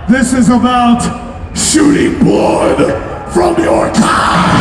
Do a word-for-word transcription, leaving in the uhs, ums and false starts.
This is about shooting blood from your cock.